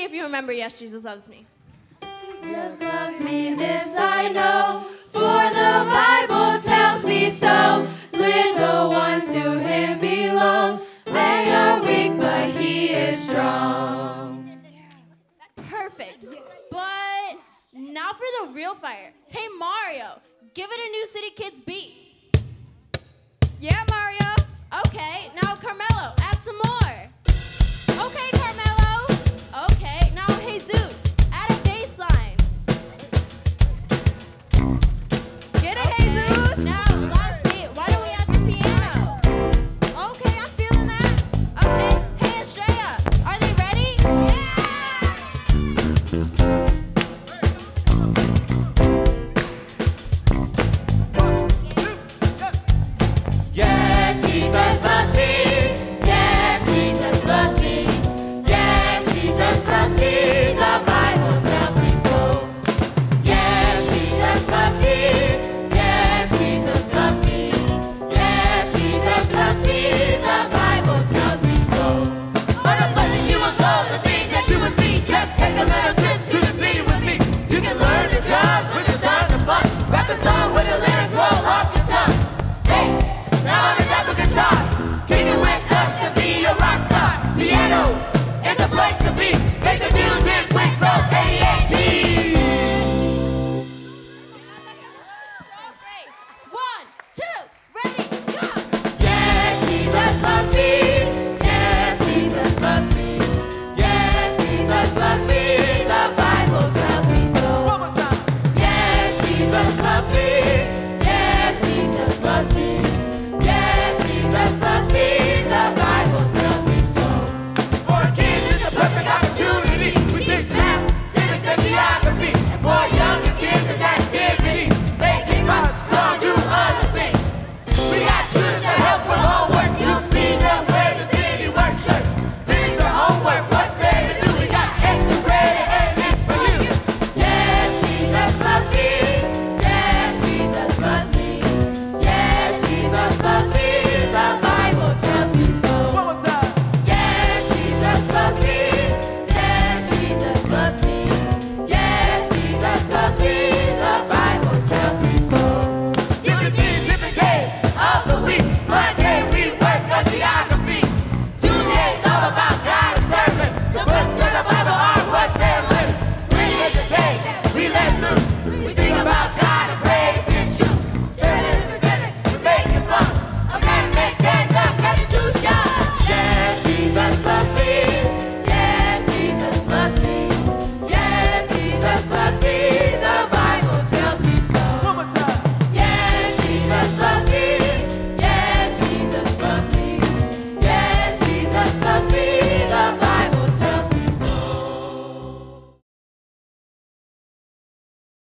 especially if you remember, yes, Jesus loves me. Jesus loves me, this I know, for the Bible tells me so. Little ones to him belong. They are weak, but he is strong. Perfect. But now for the real fire. Hey, Mario, give it a New City Kids beat. Yeah, Mario. Okay, now Carmelo, add some more. Okay,